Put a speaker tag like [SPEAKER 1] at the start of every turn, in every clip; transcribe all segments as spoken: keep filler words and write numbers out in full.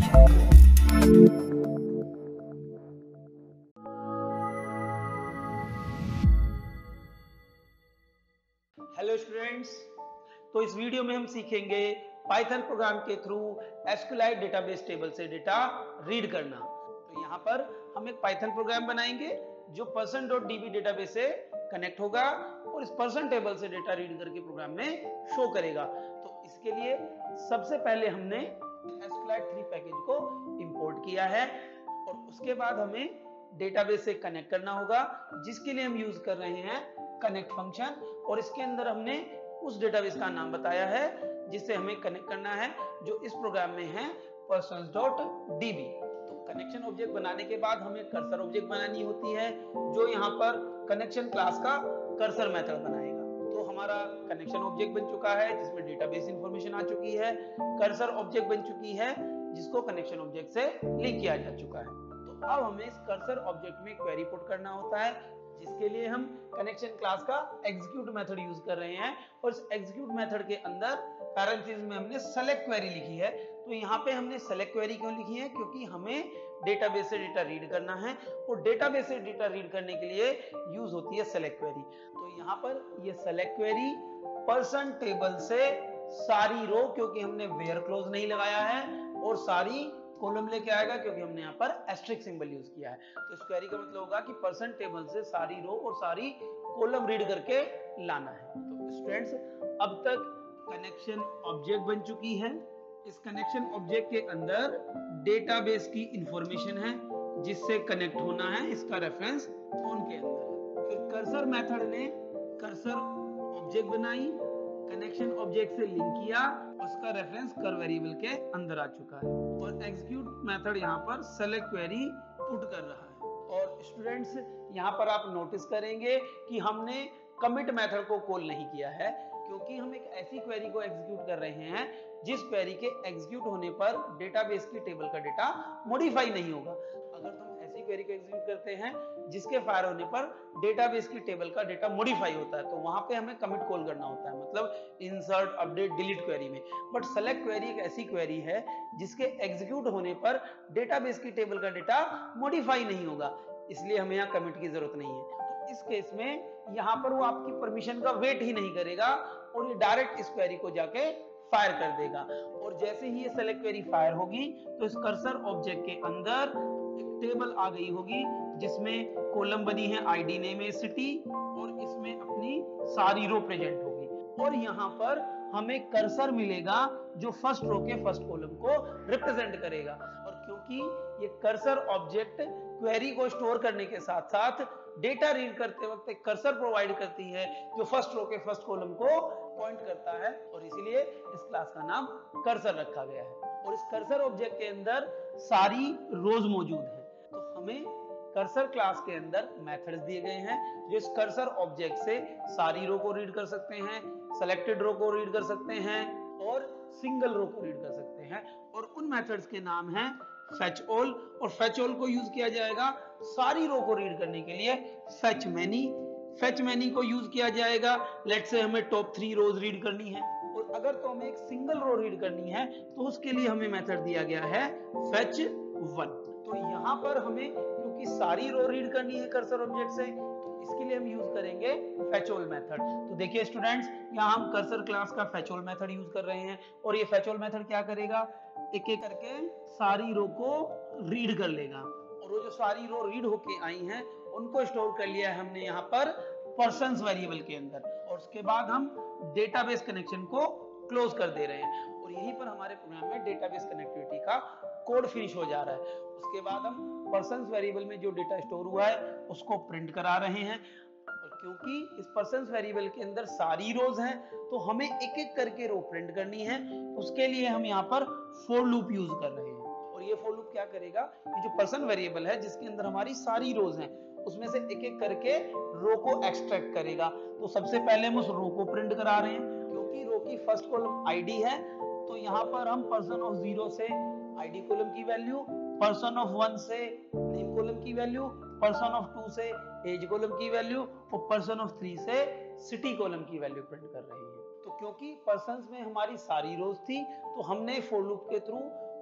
[SPEAKER 1] Hello students, तो इस video में हम सीखेंगे पाइथन प्रोग्राम के थ्रू एसक्यूएलआइट डेटाबेस टेबल से डेटा रीड करना। तो यहाँ पर हम एक पाइथन प्रोग्राम बनाएंगे जो पर्सन डॉट डीबी डेटाबेस से कनेक्ट होगा और इस पर्सन टेबल से डेटा रीड करके प्रोग्राम में शो करेगा। तो इसके लिए सबसे पहले हमने एसक्यूएलआइट थ्री पैकेज को इंपोर्ट किया है और उसके बाद हमें डेटाबेस से कनेक्ट करना होगा, जिसके लिए हम यूज कर रहे हैं कनेक्ट फंक्शन। और इसके अंदर हमने उस डेटाबेस का नाम बताया है जिससे हमें कनेक्ट करना है, जो इस प्रोग्राम में है पर्सन्स डॉट डीबी। तो कनेक्शन ऑब्जेक्ट बनाने के बाद हमें कर्सर ऑब्जेक्ट बनानी होती है, जो यहाँ पर कनेक्शन क्लास का कर्सर मेथड बनाएगा। तो हमारा कनेक्शन ऑब्जेक्ट बन चुका है जिसमें डेटाबेस इंफॉर्मेशन आ चुकी है, कर्सर ऑब्जेक्ट बन चुकी है जिसको कनेक्शन ऑब्जेक्ट से लिंक किया जा चुका है। तो अब हमें इस कर्सर ऑब्जेक्ट में क्वेरी पुट करना होता है, जिसके लिए हम कनेक्शन क्लास का एग्जीक्यूट मेथड यूज कर रहे हैं। और इस एग्जीक्यूट मेथड के अंदर पैरेंथेसिस में हमने सेलेक्ट क्वेरी लिखी है। तो यहाँ पे हमने सेलेक्ट क्वेरी क्यों लिखी है? क्योंकि हमें डेटाबेस से डेटा रीड करना है और डेटाबेस से डेटा रीड करने के लिए यूज होती है सेलेक्ट क्वेरी। तो यहाँ पर ये सेलेक्ट क्वेरी पर्सन टेबल से सारी रो, क्योंकि हमने वेयर क्लोज नहीं लगाया है, और सारी कॉलम लेके आएगा क्योंकि हमने यहाँ पर एस्ट्रिक सिंबल यूज किया है। तो इस क्वेरी का मतलब होगा कि पर्सन टेबल से सारी रो और सारी कॉलम रीड करके लाना है। तो स्टूडेंट्स, अब तक कनेक्शन ऑब्जेक्ट बन चुकी है। इस कनेक्शन ऑब्जेक्ट के अंदर डेटाबेस की इंफॉर्मेशन है जिससे कनेक्ट होना है, इसका रेफरेंस ऑन के अंदर है। फिर कर्सर मेथड ने कर्सर ऑब्जेक्ट बनाई, कनेक्शन ऑब्जेक्ट से लिंक किया, उसका रेफरेंस कर वेरिएबल के अंदर आ चुका है। और एग्जीक्यूट मेथड यहाँ पर सेलेक्ट क्वेरी पुट कर रहा है। और स्टूडेंट्स, यहाँ पर आप नोटिस करेंगे कि हमने कमिट मेथड को कॉल नहीं किया है, क्योंकि हम एक ऐसी क्वेरी को एग्जीक्यूट कर रहे हैं जिस क्वेरी के एग्जीक्यूट होने पर डेटाबेस की टेबल का डेटा मॉडिफाई नहीं होगा। अगर तुम ऐसी क्वेरी को एग्जीक्यूट करते हैं जिसके फायर होने पर डेटाबेस की टेबल का डेटा मॉडिफाई होता है, तो वहां पे हमें कमिट कॉल करना होता है, मतलब इंसर्ट अपडेट डिलीट क्वेरी में। बट सेलेक्ट क्वेरी एक ऐसी क्वेरी है जिसके एग्जीक्यूट होने पर डेटाबेस की टेबल का डेटा मॉडिफाई नहीं होगा, इसलिए हमें यहाँ कमिट की जरूरत नहीं है। तो इस केस में यहाँ पर वो आपकी परमिशन का वेट ही नहीं करेगा और ये डायरेक्ट इस क्वेरी को जाके फायर कर देगा। और जैसे ही ये सेलेक्ट क्वेरी फायर होगी तो इस कर्सर ऑब्जेक्ट के अंदर एक टेबल आ गई होगी जिसमें कॉलम बनी है आईडी नेम है सिटी, और इसमें अपनी सारी रो प्रेजेंट होगी। और यहाँ पर हमें कर्सर मिलेगा जो फर्स्ट रो के फर्स्ट कॉलम को रिप्रेजेंट करेगा। और क्योंकि ये कर्सर ऑब्जेक्ट क्वेरी को स्टोर करने के साथ साथ डेटा रीड करते वक्त एक कर्सर प्रोवाइड करती है जो फर्स्ट रो के फर्स्ट कॉलम को पॉइंट करता है, और इसीलिए इस क्लास का नाम कर्सर रखा गया है। और इस कर्सर ऑब्जेक्ट के अंदर सारी रोज मौजूद है। तो हमें कर्सर क्लास के अंदर मेथड्स दिए गए हैं जो इस कर्सर ऑब्जेक्ट से सारी रो को रीड कर सकते हैं, सेलेक्टेड रो को रीड कर सकते हैं और सिंगल रो को रीड कर सकते हैं। और उन मेथड्स के नाम हैं फेच ऑल, और फेच ऑल को यूज किया जाएगा सारी रो को रीड करने के लिए। फेच मैनी, फेच मैनी को यूज किया जाएगा लेट्स से हमें टॉप थ्री रोज रीड करनी है, और अगर तो हमें एक सिंगल रो रीड करनी है तो उसके लिए हमें मेथड दिया गया है फेच वन। तो यहाँ पर हमें क्योंकि सारी रो रीड करनी है कर्सर ऑब्जेक्ट से, तो इसके लिए हम यूज करेंगे फेच ऑल मेथड। तो देखिए स्टूडेंट्स, यहाँ हम कर्सर क्लास का फेच ऑल मेथड यूज कर रहे हैं, और ये फेच ऑल मेथड क्या करेगा, एक एक करके सारी रो को रीड कर लेगा। और वो जो सारी रो रीड होके आई हैं उनको स्टोर कर लिया है हमने यहाँ पर पर्सन्स वेरिएबल के अंदर, और उसके बाद हम डेटाबेस कनेक्शन को क्लोज कर दे रहे हैं। और यहीं पर हमारे प्रोग्राम में डेटाबेस कनेक्टिविटी का कोड फिनिश हो जा रहा है। उसके बाद हम पर्सन्स वेरिएबल में जो डेटा स्टोर हुआ है उसको प्रिंट करा रहे हैं। और क्योंकि इस पर्सन्स वेरिएबल के अंदर सारी रोज हैं तो हमें एक एक करके रो प्रिंट करनी है, उसके लिए हम यहाँ पर फॉर लूप यूज कर रहे हैं। और ये फॉर लूप क्या करेगा, ये जो पर्सन वेरिएबल है जिसके अंदर हमारी सारी रोज हैं उसमें से एक एक करके रो को एक्सट्रैक्ट करेगा। तो सबसे पहले हम उस रो को प्रिंट करा रहे हैं, क्योंकि रो की फर्स्ट कॉलम आईडी है, तो यहाँ पर हम पर्सन ऑफ जीरो से आईडी कॉलम की वैल्यू, पर्सन ऑफ वन से नेम कॉलम की वैल्यू, पर्सन ऑफ टू से एज कॉलम की वैल्यू और पर्सन ऑफ थ्री से सिटी कॉलम की वैल्यू प्रिंट कर रहे हैं। तो क्योंकि पर्सन्स में हमारी सारी रोज थी तो हमने फॉर लूप के थ्रू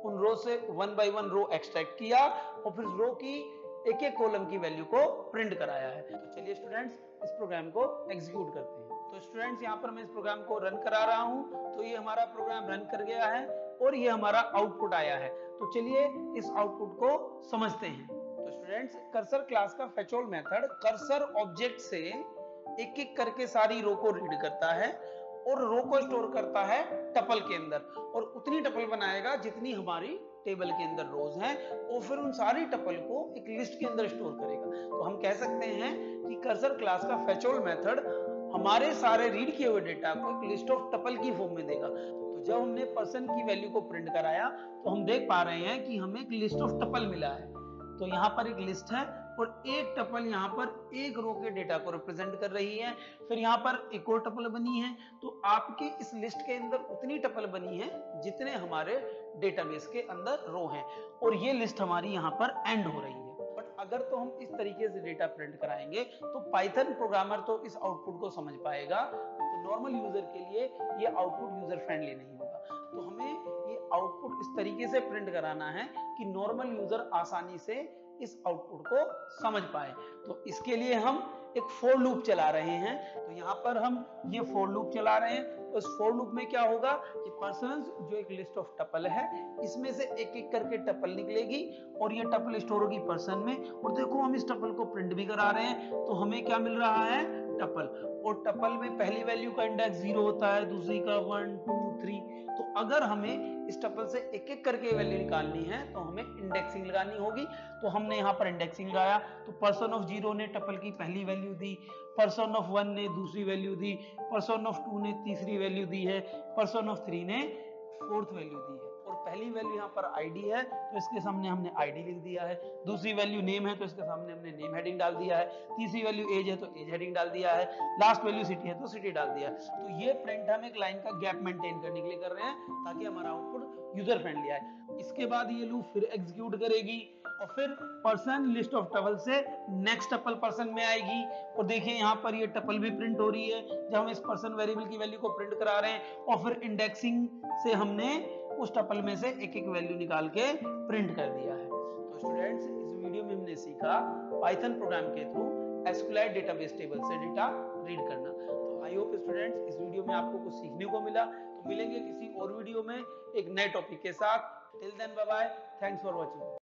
[SPEAKER 1] उन रो से one by one row extract किया और फिर रो की एक एक कॉलम की वैल्यू को प्रिंट कराया है। तो चलिए स्टूडेंट्स इस प्रोग्राम को एग्जीक्यूट करते हैं। तो स्टूडेंट्स यहाँ पर मैं इस प्रोग्राम को रन करा रहा हूँ। तो ये हमारा प्रोग्राम रन कर गया है और ये हमारा आउटपुट आया है। तो चलिए इस आउटपुट को समझते हैं। तो स्टूडेंट्स कर्सर क्लास का fetch all method cursor object से एक एक करके सारी रो को रीड करता है और रो को स्टोर करता है टपल के अंदर और उतनी टपल बनाएगा जितनी हमारी टेबल के अंदर रोज हैं और फिर उन सारी टपल को एक लिस्ट के अंदर स्टोर करेगा। तो हम कह सकते हैं कि कर्सर क्लास का फेच ऑल मेथड हमारे सारे रीड किए हुए डेटा को एक लिस्ट ऑफ टपल की फॉर्म में देगा। तो जब हमने पर्सन की वैल्यू को प्रिंट कराया तो हम देख पा रहे हैं कि हमें एक लिस्ट ऑफ टपल मिला है। तो यहाँ पर एक लिस्ट है और एक टपल यहाँ पर एक रो के डेटा को रिप्रेजेंट कर रही है। फिर यहाँ पर एक और टपल बनी है। तो आपके इस लिस्ट के अंदर उतनी टपल बनी है जितने हमारे डेटाबेस के अंदर रो हैं और ये लिस्ट हमारी यहाँ पर एंड हो रही है। बट अगर तो हम इस तरीके से डेटा प्रिंट कराएंगे तो पाइथन प्रोग्रामर तो इस आउटपुट को समझ पाएगा, तो नॉर्मल यूजर के लिए ये आउटपुट यूजर फ्रेंडली नहीं होगा। तो हमें ये आउटपुट इस तरीके से प्रिंट कराना है कि नॉर्मल यूजर आसानी से इस आउटपुट को समझ पाए। तो इसके लिए हम एक फॉर लूप चला रहे हैं। तो यहाँ पर हम ये फॉर लूप चला रहे हैं। तो इस फॉर लूप में क्या होगा कि पर्सन्स जो एक लिस्ट ऑफ टपल है इसमें से एक एक करके टपल निकलेगी और ये टपल स्टोर होगी पर्सन में। और देखो हम इस टपल को प्रिंट भी करा रहे हैं तो हमें क्या मिल रहा है, टपल। और टपल में पहली वैल्यू का इंडेक्स जीरो होता है, दूसरी का वन टू थ्री। तो अगर हमें इस टपल से एक एक करके वैल्यू निकालनी है तो हमें इंडेक्सिंग लगानी होगी। तो हमने यहाँ पर इंडेक्सिंग लगाया। तो पर्सन ऑफ जीरो ने टपल की पहली वैल्यू दी, पर्सन ऑफ वन ने दूसरी वैल्यू दी, पर्सन ऑफ टू ने तीसरी वैल्यू दी है, पर्सन ऑफ थ्री ने फोर्थ वैल्यू दी है। और पहली वैल्यू यहाँ पर आईडी है तो इसके सामने हमने आईडी लिख दिया है। दूसरी वैल्यू नेम है तो इसके सामने हमने नेम हेडिंग डाल दिया है। तीसरी वैल्यू एज है तो एज हेडिंग डाल दिया है। लास्ट वैल्यू सिटी है तो सिटी डाल दिया है। तो ये प्रिंट हम एक लाइन का गैप मेंटेन करने के लिए कर रहे हैं ताकि हमारा आउटपुट यूजर फ्रेंडली आए। इसके बाद ये लूप फिर एग्जीक्यूट करेगी और फिर पर्सन लिस्ट ऑफ टपल से नेक्स्ट टपल पर्सन में आएगी। और देखिए यहाँ पर ये टपल भी प्रिंट हो रही है जब हम इस पर्सन वेरिएबल की वैल्यू को प्रिंट करा रहे हैं। और फिर इंडेक्सिंग से हमने उस टपल में से एक एक वैल्यू निकाल के प्रिंट कर दिया है। तो स्टूडेंट्स इस वीडियो में हमने सीखा पाइथन प्रोग्राम के थ्रू एसक्यूएल डेटाबेस टेबल से डेटा रीड करना। तो आई होप स्टूडेंट्स इस वीडियो में आपको कुछ सीखने को मिला। तो मिलेंगे किसी और वीडियो में एक नए टॉपिक के साथ। Till then bye bye, thanks for watching.